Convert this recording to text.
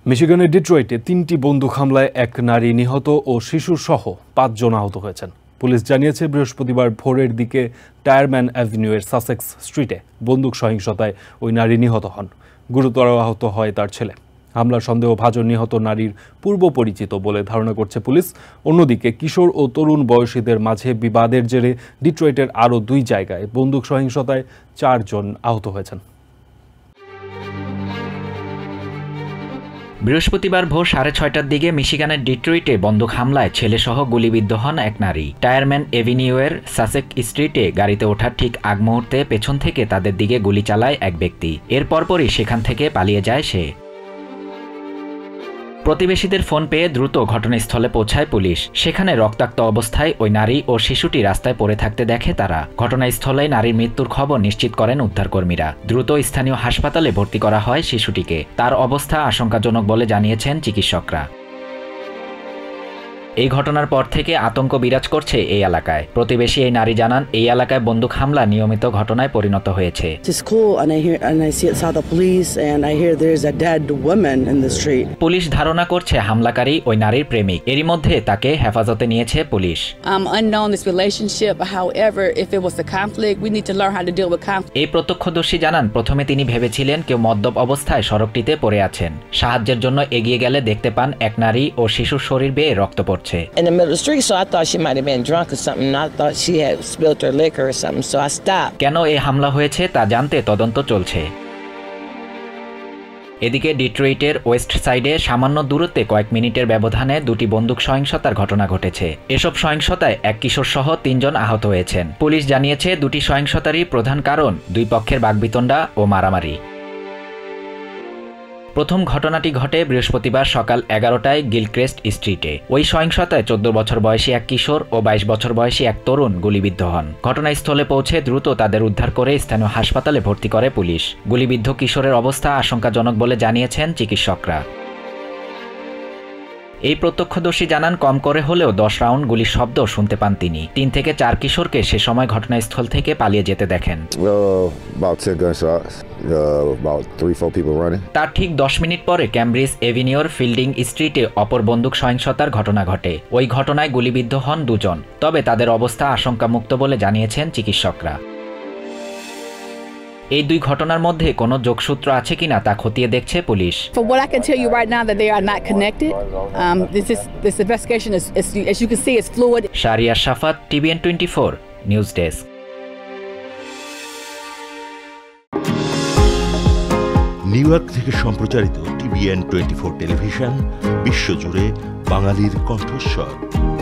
মিশিগানের ডিট্রয়েটে ৩টি বন্দুক হামলায় এক নারী নিহত ও শিশুসহ ৫ জন আহত হয়েছেন। পুলিশ জানিয়েছে বৃহস্পতিবার ভোরের দিকে টায়ারম্যান অ্যাভিনিউয়ের সাসেক্স স্ট্রিটে বন্দুক সহিংসতায় ওই নারী নিহত হন। গুরুতর আহত হয় তার ছেলে। হামলার সন্দেহভাজন নিহত নারীর পূর্ব পরিচিত বলে ধারণা করছে পুলিশ। অন্যদিকে কিশোর ও তরুণ বয়সীদের মাঝে বিবাদের জেরে ডিট্রয়েটের আরও ২ জায়গায় বন্দুক সহিংসতায় ৪ জন আহত হয়েছেন। বৃহস্পতিবার ভোর 6:30টার দিকে মিশিগানের ডিট্রয়েটে বন্দুক হামলায় ছেলেসহ গুলিবিদ্ধ হন এক নারী। টায়ারম্যান এভিনিউয়ের সাসেক স্ট্রিটে গাড়িতে ওঠার ঠিক আগ মুহূর্তে পেছন থেকে তাদের দিকে গুলি চালায় এক ব্যক্তি। এর পরপরই সেখান থেকে পালিয়ে যায় সে। প্রতিবেশীদের ফোন পেয়ে দ্রুত ঘটনাস্থলে পৌঁছায় পুলিশ। সেখানে রক্তাক্ত অবস্থায় ওই নারী ও শিশুটি রাস্তায় পড়ে থাকতে দেখে তারা। ঘটনাস্থলে নারীর মৃত্যুর খবর নিশ্চিত করেন উদ্ধারকর্মীরা। দ্রুত স্থানীয় হাসপাতালে ভর্তি করা হয় শিশুটিকে। তার অবস্থা আশঙ্কাজনক বলে জানিয়েছেন চিকিৎসকরা। এই ঘটনার পর থেকে আতঙ্ক বিরাজ করছে এই এলাকায়। প্রতিবেশী এই নারী জানান, এই এলাকায় বন্দুক হামলা নিয়মিত ঘটনায় পরিণত হয়েছে। পুলিশ ধারণা করছে হামলাকারী ওই নারীর প্রেমিক। এরই মধ্যে তাকে হেফাজতে নিয়েছে পুলিশ। এই প্রত্যক্ষদর্শী জানান, প্রথমে তিনি ভেবেছিলেন কেউ মদ্যপ অবস্থায় সড়কটিতে পড়ে আছেন। সাহায্যের জন্য এগিয়ে গেলে দেখতে পান এক নারী ও শিশুর শরীর বেয়ে রক্ত পড়ছে। In the middle of the street, so I thought she might have been drunk or something. I thought she had spilled her liquor or something, so I stopped. কেন এই হামলা হয়েছে তা জানতে তদন্ত চলছে। এদিকে ডিট্রয়েটের ওয়েস্ট সাইডে সামান্য দূরত্বে কয়েক মিনিটের ব্যবধানে 2টি বন্দুক সহিংসতার ঘটনা ঘটেছে। এসব সহিংসতায় এক কিশোর সহ 3 জন আহত হয়েছেন। পুলিশ জানিয়েছে 2টি সহিংসতারই প্রধান কারণ 2 পক্ষের বাকবিতণ্ডা ও মারামারি। প্রথম ঘটনাটি ঘটে বৃহস্পতিবার সকাল 11টায় গিলক্রেস্ট স্ট্রিটে। ওই সহিংসতায় 14 বছর বয়সী এক কিশোর ও 22 বছর বয়সী এক তরুণ গুলিবিদ্ধ হন। ঘটনাস্থলে পৌঁছে দ্রুত তাদের উদ্ধার করে স্থানীয় হাসপাতালে ভর্তি করে পুলিশ। গুলিবিদ্ধ কিশোরের অবস্থা আশঙ্কাজনক বলে জানিয়েছেন চিকিৎসকরা। এই প্রত্যক্ষদর্শী জানান, কম করে হলেও 10 রাউন্ড গুলির শব্দ শুনতে পান তিনি। 3 থেকে 4 কিশোরকে সে সময় ঘটনাস্থল থেকে পালিয়ে যেতে দেখেন। তার ঠিক 10 মিনিট পরে ক্যামব্রিজ এভিনিউর ফিল্ডিং স্ট্রিটে অপর বন্দুক সহিংসতার ঘটনা ঘটে। ওই ঘটনায় গুলিবিদ্ধ হন 2 জন। তবে তাদের অবস্থা আশঙ্কামুক্ত বলে জানিয়েছেন চিকিৎসকরা। এই 2 ঘটনার মধ্যে কোনো যোগসূত্র আছে কিনা তা খতিয়ে দেখছে police. For what I can tell you right now that they are not connected. This investigation is, as you can see, it's fluid. Shariya Shafat, TVN 24 news desk. New York থেকে সম্প্রচারিত TVN 24 টেলিভিশন বিশ্বজুড়ে বাঙালির কণ্ঠস্বর।